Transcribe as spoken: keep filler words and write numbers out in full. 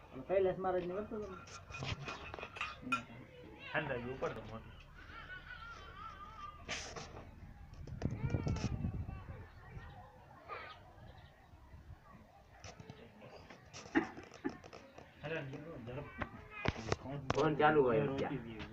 કૈલાસ મહારાજ ને કરતો હતો અંદાજ ઉપર તો મોટો फोन चालू है क्या